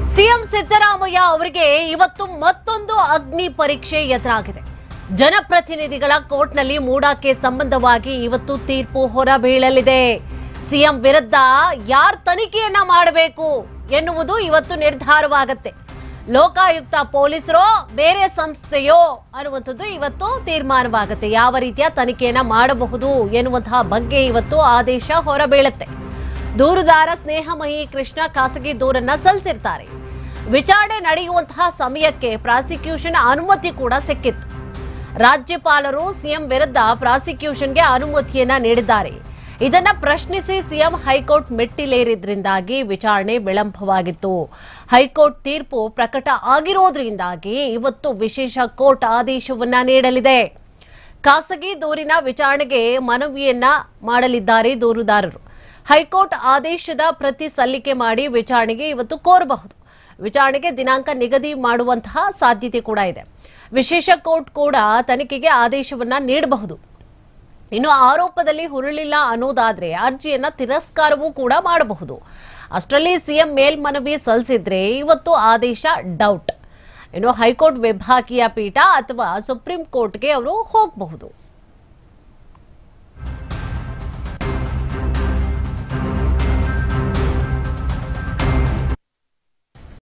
CM Siddaramaiah ಅವರಿಗೆ ಇವತ್ತು ಮತ್ತೊಂದು ಅಗ್ನಿ ಪರೀಕ್ಷೆ ಎದುರಾಗಿದೆ. ಜನಪ್ರತಿನಿಧಿಗಳ ಕೋರ್ಟ್ನಲ್ಲಿ ಮೂಡಾಕ್ಕೆ ಸಂಬಂಧವಾಗಿ ಇವತ್ತು ತೀರ್ಪು ಹೊರಬೀಳಲಿದೆ. ಸಿಎಂ ವಿರುದ್ಧ ಯಾರು ತನಿಖೆಯನ್ನ ಮಾಡಬೇಕು ಎನ್ನುವುದು ಇವತ್ತು ನಿರ್ಧಾರವಾಗುತ್ತೆ. ಲೋಕಾಯುಕ್ತ ಪೊಲೀಸರೋ ಬೇರೆ ಸಂಸ್ಥೆಯೋ ಅನ್ನುವಂಥದ್ದು ಇವತ್ತು ತೀರ್ಮಾನವಾಗುತ್ತೆ. ಯಾವ ರೀತಿಯ ತನಿಖೆಯನ್ನ ಮಾಡಬಹುದು ಎನ್ನುವಂತಹ ಬಗ್ಗೆ ಇವತ್ತು ಆದೇಶ ಹೊರಬೀಳುತ್ತೆ. ದೂರುದಾರ ಸ್ನೇಹಮಯಿ ಕೃಷ್ಣ ಖಾಸಗಿ ದೂರನ್ನ ಸಲ್ಲಿಸಿರ್ತಾರೆ. ವಿಚಾರಣೆ ನಡೆಯುವಂತಹ ಸಮಯಕ್ಕೆ ಪ್ರಾಸಿಕ್ಯೂಷನ್ ಅನುಮತಿ ಕೂಡ ಸಿಕ್ಕಿತ್ತು. ರಾಜ್ಯಪಾಲರು ಸಿಎಂ ವಿರುದ್ಧ ಪ್ರಾಸಿಕ್ಯೂಷನ್ಗೆ ಅನುಮತಿಯನ್ನ ನೀಡಿದ್ದಾರೆ. ಇದನ್ನ ಪ್ರಶ್ನಿಸಿ ಸಿಎಂ ಹೈಕೋರ್ಟ್ ಮೆಟ್ಟಿಲೇರಿದ್ರಿಂದಾಗಿ ವಿಚಾರಣೆ ವಿಳಂಬವಾಗಿತ್ತು. ಹೈಕೋರ್ಟ್ ತೀರ್ಪು ಪ್ರಕಟ ಆಗಿರೋದ್ರಿಂದಾಗಿ ಇವತ್ತು ವಿಶೇಷ ಕೋರ್ಟ್ ಆದೇಶವನ್ನ ನೀಡಲಿದೆ. ಖಾಸಗಿ ದೂರಿನ ವಿಚಾರಣೆಗೆ ಮನವಿಯನ್ನ ಮಾಡಲಿದ್ದಾರೆ ದೂರುದಾರರು. ಹೈಕೋರ್ಟ್ ಆದೇಶದ ಪ್ರತಿ ಸಲ್ಲಿಕೆ ಮಾಡಿ ವಿಚಾರಣೆಗೆ ಇವತ್ತು ಕೋರಬಹುದು. ವಿಚಾರಣೆಗೆ ದಿನಾಂಕ ನಿಗದಿ ಮಾಡುವಂತಹ ಸಾಧ್ಯತೆ ಕೂಡ ಇದೆ. ವಿಶೇಷ ಕೋರ್ಟ್ ಕೂಡ ತನಿಖೆಗೆ ಆದೇಶವನ್ನ ನೀಡಬಹುದು. ಇನ್ನು ಆರೋಪದಲ್ಲಿ ಹುರುಳಿಲ್ಲ ಅನ್ನೋದಾದ್ರೆ ಅರ್ಜಿಯನ್ನ ತಿರಸ್ಕಾರವೂ ಕೂಡ ಮಾಡಬಹುದು. ಅಷ್ಟರಲ್ಲಿ ಸಿಎಂ ಮೇಲ್ಮನವಿ ಸಲ್ಲಿಸಿದ್ರೆ ಇವತ್ತು ಆದೇಶ ಡೌಟ್. ಇನ್ನು ಹೈಕೋರ್ಟ್ ವಿಭಾಗೀಯ ಪೀಠ ಅಥವಾ ಸುಪ್ರೀಂ ಕೋರ್ಟ್ಗೆ ಅವರು ಹೋಗಬಹುದು.